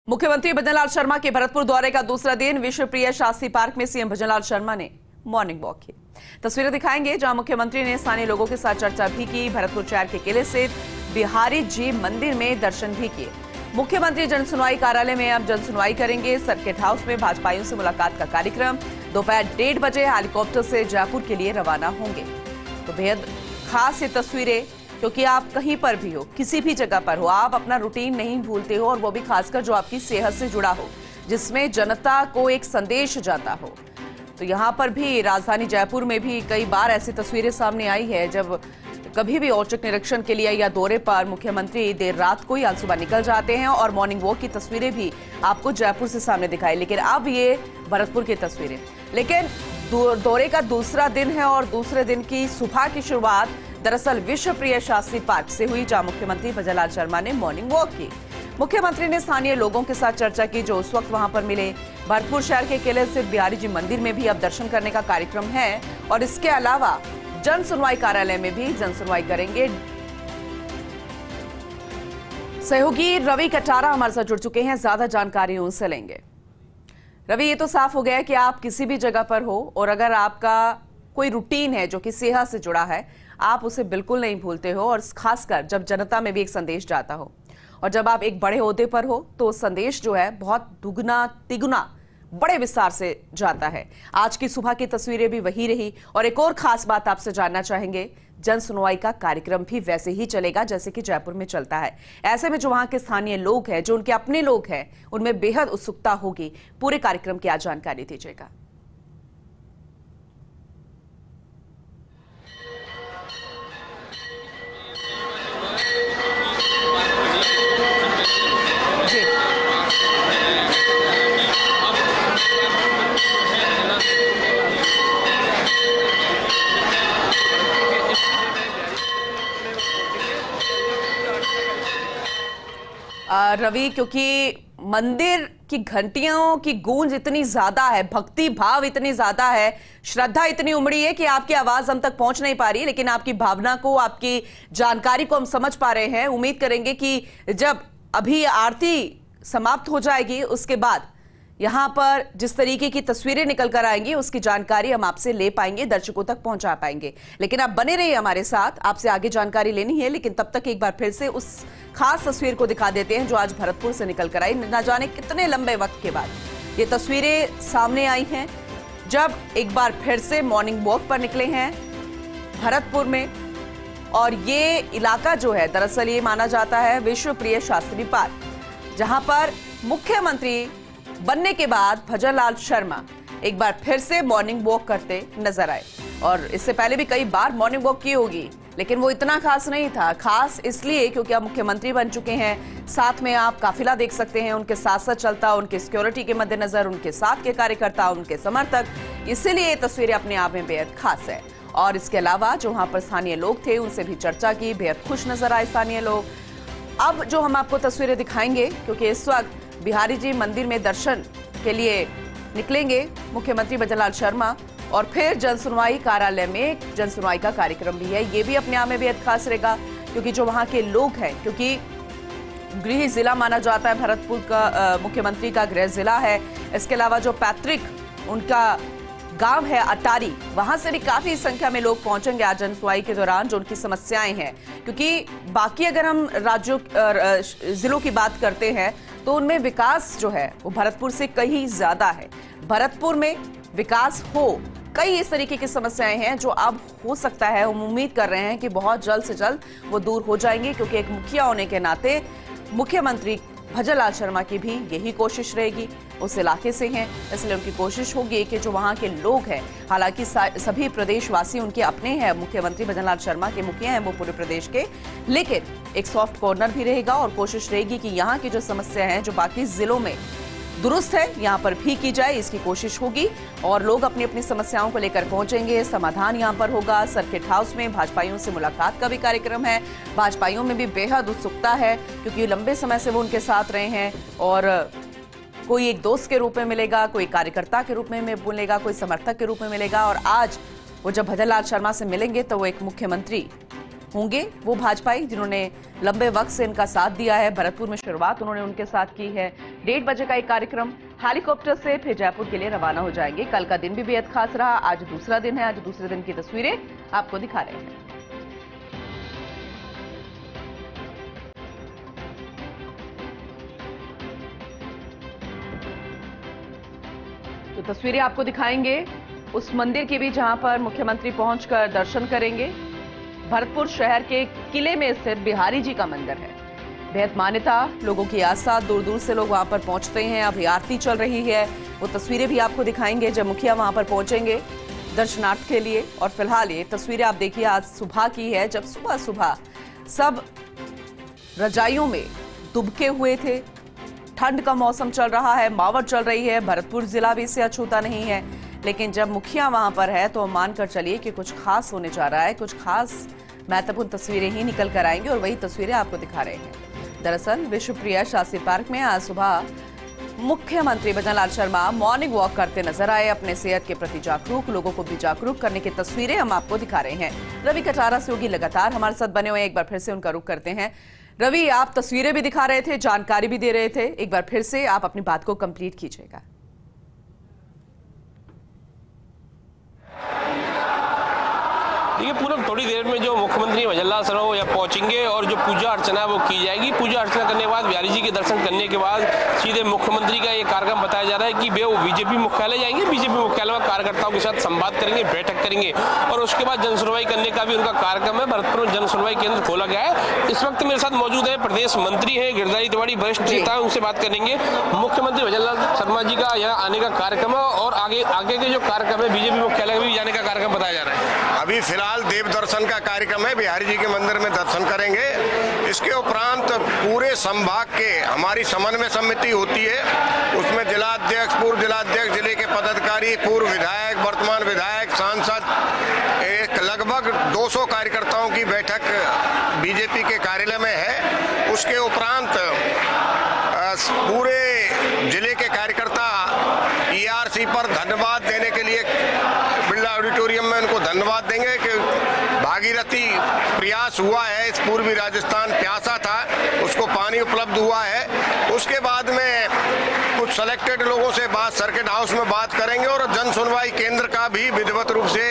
मुख्यमंत्री भजनलाल शर्मा के भरतपुर दौरे का दूसरा दिन विश्व प्रिय शास्त्री पार्क में सीएम भजनलाल शर्मा ने मॉर्निंग वॉक की। तस्वीरें दिखाएंगे जहां मुख्यमंत्री ने स्थानीय लोगों के साथ चर्चा भी की। भरतपुर शहर के किले से बिहारी जी मंदिर में दर्शन भी किए। मुख्यमंत्री जनसुनवाई कार्यालय में अब जनसुनवाई करेंगे। सर्किट हाउस में भाजपाइयों से मुलाकात का कार्यक्रम। दोपहर 1:30 बजे हेलीकॉप्टर से जयपुर के लिए रवाना होंगे। तो बेहद खास ये तस्वीरें, क्योंकि आप कहीं पर भी हो, किसी भी जगह पर हो, आप अपना रूटीन नहीं भूलते हो, और वो भी खासकर जो आपकी सेहत से जुड़ा हो, जिसमें जनता को एक संदेश जाता हो। तो यहाँ पर भी राजधानी जयपुर में भी कई बार ऐसी तस्वीरें सामने आई है जब कभी भी औचक निरीक्षण के लिए या दौरे पर मुख्यमंत्री देर रात को या सुबह निकल जाते हैं, और मॉर्निंग वॉक की तस्वीरें भी आपको जयपुर से सामने दिखाई। लेकिन अब ये भरतपुर की तस्वीरें, लेकिन दौरे का दूसरा दिन है और दूसरे दिन की सुबह की शुरुआत दरअसल विश्व प्रिय शास्त्री पार्क से हुई, जहां मुख्यमंत्री भजनलाल शर्मा ने मॉर्निंग वॉक की। मुख्यमंत्री ने स्थानीय लोगों के साथ चर्चा की जो उस वक्त वहां पर मिले। भरतपुर शहर के किले स्थित बिहारी जी मंदिर में भी अब दर्शन करने का कार्यक्रम है, और इसके अलावा जन सुनवाई कार्यालय में भी जन सुनवाई करेंगे। सहयोगी रवि कटारा हमारे साथ जुड़ चुके हैं, ज्यादा जानकारी उनसे लेंगे। रवि, ये तो साफ हो गया है कि आप किसी भी जगह पर हो, और अगर आपका कोई रूटीन है जो कि सेहत से जुड़ा है, आप उसे बिल्कुल नहीं भूलते हो, और खासकर जब जनता में भी एक संदेश जाता हो, और जब आप एक बड़े ओहदे पर हो तो संदेश जो है बहुत दुगना तिगुना बड़े विस्तार से जाता है। आज की सुबह की तस्वीरें भी वही रही, और एक और खास बात आपसे जानना चाहेंगे, जन सुनवाई का कार्यक्रम भी वैसे ही चलेगा जैसे कि जयपुर में चलता है। ऐसे में जो वहां के स्थानीय लोग हैं, जो उनके अपने लोग हैं, उनमें बेहद उत्सुकता होगी। पूरे कार्यक्रम की आज जानकारी दीजिएगा। रवि, क्योंकि मंदिर की घंटियों की गूंज इतनी ज्यादा है, भक्ति भाव इतनी ज्यादा है, श्रद्धा इतनी उमड़ी है कि आपकी आवाज हम तक पहुंच नहीं पा रही, लेकिन आपकी भावना को, आपकी जानकारी को हम समझ पा रहे हैं। उम्मीद करेंगे कि जब अभी आरती समाप्त हो जाएगी, उसके बाद यहां पर जिस तरीके की तस्वीरें निकल कर आएंगी, उसकी जानकारी हम आपसे ले पाएंगे, दर्शकों तक पहुंचा पाएंगे। लेकिन आप बने रहिए हमारे साथ, आपसे आगे जानकारी लेनी है। लेकिन तब तक एक बार फिर से उस खास तस्वीर को दिखा देते हैं जो आज भरतपुर से निकल कर आई। न जाने कितने लंबे वक्त के बाद ये तस्वीरें सामने आई हैं, जब एक बार फिर से मॉर्निंग वॉक पर निकले हैं भरतपुर में। और ये इलाका जो है, दरअसल ये माना जाता है विश्व प्रिय शास्त्री पार्क, जहां पर मुख्यमंत्री बनने के बाद भजनलाल शर्मा एक बार फिर से मॉर्निंग वॉक करते नजर आए। और इससे पहले भी कई बार मॉर्निंग वॉक की होगी, लेकिन वो इतना खास नहीं था। खास इसलिए क्योंकि आप मुख्यमंत्री बन चुके हैं, साथ में आप काफिला देख सकते हैं, उनके साथ साथ चलता, उनके सिक्योरिटी के मद्देनजर उनके साथ के कार्यकर्ता, उनके समर्थक, इसीलिए ये तस्वीरें अपने आप में बेहद खास है। और इसके अलावा जो वहां पर स्थानीय लोग थे, उनसे भी चर्चा की, बेहद खुश नजर आए स्थानीय लोग। अब जो हम आपको तस्वीरें दिखाएंगे, क्योंकि इस वक्त बिहारी जी मंदिर में दर्शन के लिए निकलेंगे मुख्यमंत्री भजनलाल शर्मा, और फिर जनसुनवाई कार्यालय में जनसुनवाई का कार्यक्रम भी है। ये भी अपने आप में बेहद खास रहेगा, क्योंकि जो वहां के लोग हैं, क्योंकि गृह जिला माना जाता है भरतपुर का, मुख्यमंत्री का गृह जिला है। इसके अलावा जो पैतृक उनका गांव है अटारी, वहां से भी काफी संख्या में लोग पहुंचेंगे आज जनसुनवाई के दौरान, जो उनकी समस्याएं हैं। क्योंकि बाकी अगर हम राज्यों जिलों की बात करते हैं तो उनमें विकास जो है वो भरतपुर से कहीं ज्यादा है। भरतपुर में विकास हो, कई इस तरीके की समस्याएं हैं जो अब हो सकता है, हम उम्मीद कर रहे हैं कि बहुत जल्द से जल्द वो दूर हो जाएंगी, क्योंकि एक मुखिया होने के नाते मुख्यमंत्री भजनलाल शर्मा की भी यही कोशिश रहेगी। उस इलाके से हैं, इसलिए उनकी कोशिश होगी कि जो वहां के लोग हैं, हालांकि सभी प्रदेशवासी उनके अपने हैं, मुख्यमंत्री भजनलाल शर्मा के मुखिया हैं वो पूरे प्रदेश के, लेकिन एक सॉफ्ट कॉर्नर भी रहेगा, और कोशिश रहेगी कि यहाँ की जो समस्या है जो बाकी जिलों में दुरुस्त है, यहाँ पर भी की जाए, इसकी कोशिश होगी। और लोग अपनी अपनी समस्याओं को लेकर पहुंचेंगे, समाधान यहाँ पर होगा। सर्किट हाउस में भाजपाइयों से मुलाकात का भी कार्यक्रम है। भाजपाइयों में भी बेहद उत्सुकता है, क्योंकि लंबे समय से वो उनके साथ रहे हैं, और कोई एक दोस्त के रूप में मिलेगा, कोई कार्यकर्ता के रूप में मिलेगा, कोई समर्थक के रूप में मिलेगा। और आज वो जब भजनलाल शर्मा से मिलेंगे तो वो एक मुख्यमंत्री होंगे, वो भाजपाई जिन्होंने लंबे वक्त से इनका साथ दिया है। भरतपुर में शुरुआत उन्होंने उनके साथ की है, 1:30 बजे का एक कार्यक्रम हेलीकॉप्टर से फिर जयपुर के लिए रवाना हो जाएंगे। कल का दिन भी बेहद खास रहा। आज दूसरा दिन है। आज दूसरे दिन की तस्वीरें आपको दिखा रहे हैं। तो तस्वीरें आपको दिखाएंगे उस मंदिर की भी जहां पर मुख्यमंत्री पहुंचकर दर्शन करेंगे। भरतपुर शहर के किले में स्थित बिहारी जी का मंदिर है। बेहद मान्यता, लोगों की आस्था, दूर दूर से लोग वहां पर पहुंचते हैं। अभी आरती चल रही है, वो तस्वीरें भी आपको दिखाएंगे जब मुखिया वहां पर पहुंचेंगे दर्शनार्थ के लिए। और फिलहाल ये तस्वीरें आप देखिए आज सुबह की है, जब सुबह सुबह सब रजाइयों में दुबके हुए थे। ठंड का मौसम चल रहा है, मावट चल रही है। भरतपुर जिला भी इससे अछूता नहीं है, लेकिन जब मुखिया वहां पर है तो मानकर चलिए कि कुछ खास होने जा रहा है। कुछ खास महत्वपूर्ण तस्वीरें ही निकल कर आएंगी और वही तस्वीरें आपको दिखा रहे हैं। दरअसल विश्वप्रिय शास्त्री पार्क में आज सुबह मुख्यमंत्री भजन लाल शर्मा मॉर्निंग वॉक करते नजर आए। अपने सेहत के प्रति जागरूक, लोगों को भी जागरूक करने की तस्वीरें हम आपको दिखा रहे हैं। रवि कटारा सहयोगी लगातार हमारे साथ बने हुए हैं। एक बार फिर से उनका रुख करते हैं। रवि, आप तस्वीरें भी दिखा रहे थे, जानकारी भी दे रहे थे, एक बार फिर से आप अपनी बात को कंप्लीट कीजिएगा। देखिए, पूरब थोड़ी देर में जो मुख्यमंत्री भजन लाल शर्मा वो यहाँ पहुंचेंगे और जो पूजा अर्चना है वो की जाएगी। पूजा अर्चना करने के बाद बिहारी जी के दर्शन करने के बाद सीधे मुख्यमंत्री का ये कार्यक्रम बताया जा रहा है कि वे वो बीजेपी मुख्यालय जाएंगे। बीजेपी मुख्यालय में कार्यकर्ताओं के साथ संवाद करेंगे, बैठक करेंगे और उसके बाद जन सुनवाई करने का भी उनका कार्यक्रम है। भरतपुर में जन सुनवाई केंद्र खोला गया है। इस वक्त मेरे साथ मौजूद है प्रदेश मंत्री है गिरिधारी तिवारी, वरिष्ठ नेता है, उनसे बात करेंगे। मुख्यमंत्री भजन लाल शर्मा जी का यहाँ आने का कार्यक्रम है और आगे के जो कार्यक्रम है बीजेपी मुख्यालय में भी जाने का कार्यक्रम बताया जा रहा है। अभी फिलहाल देव दर्शन का कार्यक्रम है, बिहारी जी के मंदिर में दर्शन करेंगे। इसके उपरांत पूरे संभाग के हमारी समन्वय समिति होती है, उसमें जिलाध्यक्ष, पूर्व जिलाध्यक्ष, जिले के पदाधिकारी, पूर्व विधायक, वर्तमान विधायक, सांसद, एक लगभग 200 कार्यकर्ताओं की बैठक बीजेपी के कार्यालय में है। उसके उपरांत पूरे जिले के कार्यकर्ता ईआरसी पर धन्यवाद देने के लिए बिरला ऑडिटोरियम में उनको धन्यवाद देंगे कि भागीरथी प्रयास हुआ है। इस पूर्वी राजस्थान प्यासा था, उसको पानी उपलब्ध हुआ है। उसके बाद में कुछ सिलेक्टेड लोगों से बात सर्किट हाउस में बात करेंगे और जन सुनवाई केंद्र का भी विधिवत रूप से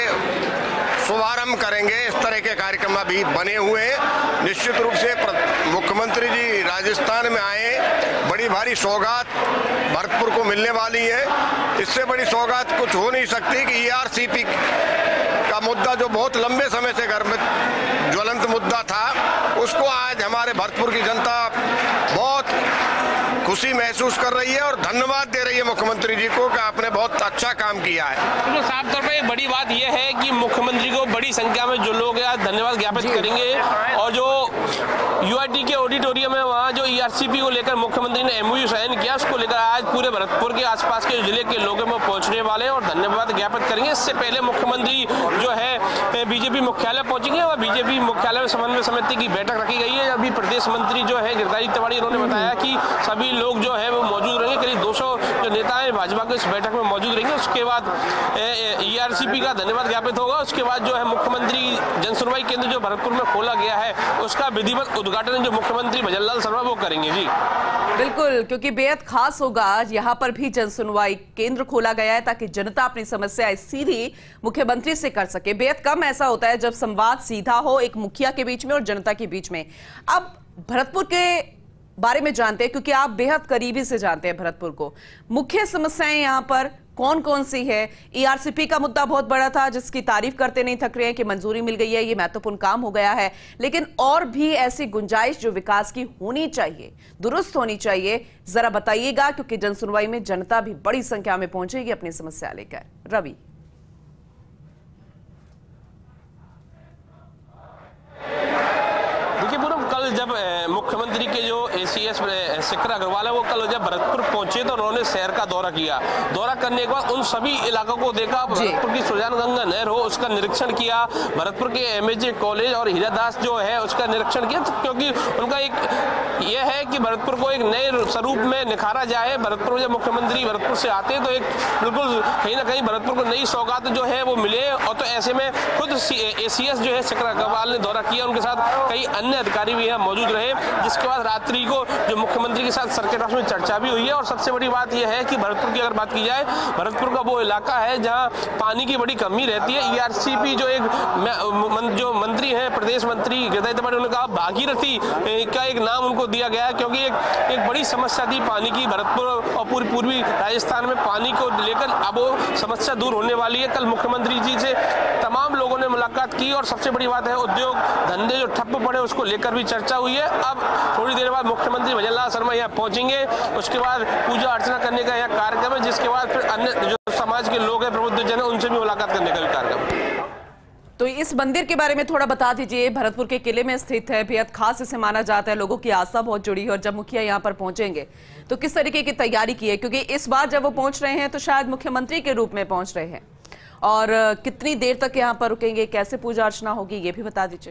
शुभारंभ करेंगे। इस तरह के कार्यक्रम अभी बने हुए हैं। निश्चित रूप से मुख्यमंत्री जी राजस्थान में आए, बड़ी भारी सौगात भरतपुर को मिलने वाली है। इससे बड़ी सौगात कुछ हो नहीं सकती कि ईआरसीपी का मुद्दा जो बहुत लंबे समय से घर में ज्वलंत मुद्दा था, उसको आज हमारे भरतपुर की जनता बहुत खुशी महसूस कर रही है और धन्यवाद दे रही है मुख्यमंत्री जी को कि आपने बहुत अच्छा काम किया है। तो साफ तौर पर एक बड़ी बात यह है कि मुख्यमंत्री को बड़ी संख्या में जो लोग आज धन्यवाद ज्ञापित करेंगे और जो यूआईटी के ऑडिटोरियम है वहाँ जो ईआरसीपी को लेकर मुख्यमंत्री ने एमओयू साइन किया, उसको लेकर आज पूरे भरतपुर के आसपास के जिले के लोगों में पहुंचने वाले हैं और धन्यवाद ज्ञापित करेंगे। इससे पहले मुख्यमंत्री जो है बीजेपी मुख्यालय पहुंचेंगे और बीजेपी मुख्यालय में समन्वय समिति की बैठक रखी गई है। अभी प्रदेश मंत्री जो है गिरिधारी तिवारी, उन्होंने बताया कि सभी लोग जो है वो मौजूद रहेंगे। करीब 200 जो नेता है भाजपा के इस बैठक में मौजूद रहेंगे। उसके बाद ईआरसीपी का धन्यवाद ज्ञापित होगा। उसके बाद जो है मुख्यमंत्री जन सुनवाई केंद्र जो भरतपुर में खोला गया है उसका विधिवत उद्घाटन जो मुख्यमंत्री भजन लाल शर्मा वो करेंगे। जी बिल्कुल, क्योंकि बेहद खास होगा। आज यहाँ पर भी जन सुनवाई केंद्र खोला गया है ताकि जनता अपनी समस्या सीधी मुख्यमंत्री से कर सके। बेहद कम ऐसा होता है जब संवाद सीधा हो एक मुखिया के बीच में और जनता के बीच में। अब भरतपुर के बारे में जानते हैं क्योंकि आप बेहद करीबी से जानते हैं भरतपुर को। मुख्य समस्याएं यहाँ पर कौन कौन सी है? ईआरसीपी का मुद्दा बहुत बड़ा था जिसकी तारीफ करते नहीं थक रहे हैं कि मंजूरी मिल गई है, ये महत्वपूर्ण काम हो गया है, लेकिन और भी ऐसी गुंजाइश जो विकास की होनी चाहिए, दुरुस्त होनी चाहिए, जरा बताइएगा क्योंकि जन सुनवाई में जनता भी बड़ी संख्या में पहुंचेगी अपनी समस्या लेकर। रवि, देखिए पूरम, कल जब मुख्यमंत्री के जो एसीएस शिखर अग्रवाल है वो कल जब भरतपुर पहुंचे तो उन्होंने शहर का दौरा किया। दौरा करने के बाद उन सभी इलाकों को देखा, भरतपुर की सुजानगंगा नहर हो उसका निरीक्षण किया, भरतपुर के एमएजे कॉलेज और हीरादास जो है उसका निरीक्षण किया, क्योंकि उनका एक यह है कि भरतपुर को एक नए स्वरूप में निखारा जाए। भरतपुर में जब मुख्यमंत्री भरतपुर से आते हैं तो एक बिल्कुल कहीं ना कहीं भरतपुर को नई सौगात जो है वो मिले। और तो ऐसे में खुद एसीएस जो है शिखर अग्रवाल ने दौरा किया, उनके साथ कई अन्य अधिकारी भी यहाँ मौजूद रहे, जिसके बाद रात्रि को जो मुख्यमंत्री के साथ सर्किट हाउस में चर्चा भी हुई है। और सबसे बड़ी बात यह है कि भरतपुर की अगर बात की जाए, भरतपुर का वो इलाका है जहां पानी की बड़ी कमी रहती है। ईआरसीपी जो जो मंत्री हैं, प्रदेश मंत्री हृदय त्रिपाठी, उन्होंने कहा भागीरथी का एक नाम उनको दिया गया क्योंकि एक बड़ी समस्या थी पानी की भरतपुर और पूर्वी राजस्थान में पानी को लेकर। अब वो समस्या दूर होने वाली है। कल मुख्यमंत्री जी से तमाम लोगों ने मुलाकात की और सबसे बड़ी बात है उद्योग धंधे जो ठप्प पड़े उसको लेकर भी चर्चा हुई है। अब थोड़ी देर बाद मुख्यमंत्री भजन लाल शर्मा यहाँ पहुंचेंगे, उसके बाद पूजा अर्चना करने का यहाँ कार्यक्रम है, जिसके बाद फिर अन्य जो समाज के लोग हैं, प्रबुद्ध जन है, उनसे भी मुलाकात करने का भी कार्यक्रम है। तो इस मंदिर के बारे में थोड़ा बता दीजिए। भरतपुर के किले में स्थित है, बेहद खास इसे माना जाता है, लोगों की आस्था बहुत जुड़ी है। और जब मुखिया यहाँ पर पहुंचेंगे तो किस तरीके की तैयारी की है, क्योंकि इस बार जब वो पहुंच रहे हैं तो शायद मुख्यमंत्री के रूप में पहुंच रहे हैं, और कितनी देर तक यहाँ पर रुकेंगे, कैसे पूजा अर्चना होगी, ये भी बता दीजिए।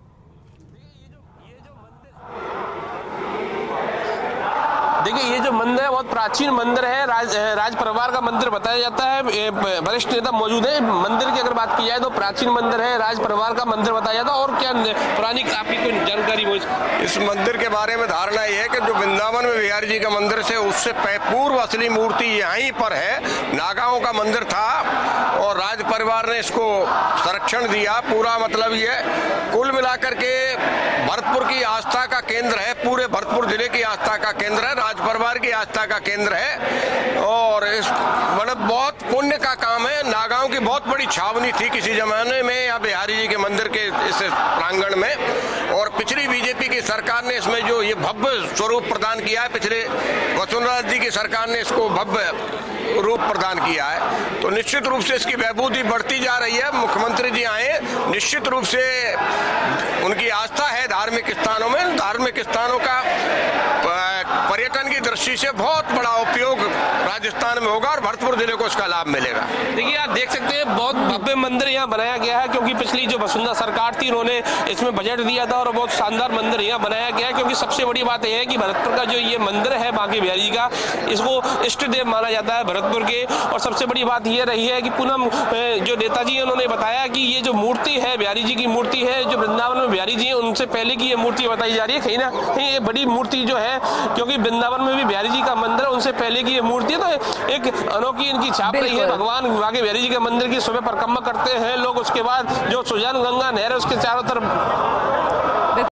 देखिए, ये जो मंदिर है बहुत प्राचीन मंदिर है, राज परिवार का मंदिर बताया जाता है। वरिष्ठ नेता मौजूद है। मंदिर की अगर बात की जाए तो प्राचीन मंदिर है, राज परिवार का मंदिर बताया जाता है। और क्या पुरानी आपकी कोई जानकारी हो इस मंदिर के बारे में? धारणा ये है कि जो वृंदावन में बिहारी जी का मंदिर से उससे पूर्व असली मूर्ति यहीं पर है। नागाओं का मंदिर था और राज परिवार ने इसको संरक्षण दिया। पूरा मतलब ये कुल मिलाकर के भरतपुर की आस्था का केंद्र है, पूरे भरतपुर जिले की आस्था का केंद्र है, राज परिवार की आस्था का केंद्र है। और इस मतलब बहुत पुण्य का काम है। नागाओं की बहुत बड़ी छावनी थी किसी जमाने में यहाँ बिहारी जी के मंदिर के इस प्रांगण में। और पिछली बीजेपी की सरकार ने इसमें जो ये भव्य स्वरूप प्रदान किया है, पिछले वसुंधरा जी की सरकार ने इसको भव्य रूप प्रदान किया है। तो निश्चित रूप से इसकी वैभूति बढ़ती जा रही है। मुख्यमंत्री जी आए, निश्चित रूप से उनकी आस्था है धार्मिक स्थानों में। धार्मिक स्थानों का पर्यटन की दृष्टि से बहुत बड़ा उपयोग राजस्थान में होगा और भरतपुर जिले को इसका लाभ मिलेगा। देखिए, आप देख सकते हैं बहुत भव्य मंदिर यहाँ बनाया गया है, क्योंकि पिछली जो वसुंधरा सरकार थी उन्होंने इसमें बजट दिया था और बहुत शानदार मंदिर यहाँ बनाया गया है। क्योंकि सबसे बड़ी बात यह है कि भरतपुर का जो ये मंदिर है बांके बिहारी जी का, इसको इष्ट देव माना जाता है भरतपुर के। और सबसे बड़ी बात यह रही है कि पूनम जो नेताजी है उन्होंने बताया कि ये जो मूर्ति है बिहारी जी की मूर्ति है, जो वृंदावन में बिहारी जी है उनसे पहले की ये मूर्ति बताई जा रही है। कहीं ना कहीं ये बड़ी मूर्ति जो है, क्योंकि वृंदावन में भी बिहारी जी का मंदिर है, उनसे पहले की ये मूर्ति है, तो एक अनोखी इनकी छाप रही है। भगवान बांके बिहारी जी के मंदिर की सुबह परिक्रमा करते हैं लोग। उसके बाद जो सुजान गंगा नहर है उसके चारों तरफ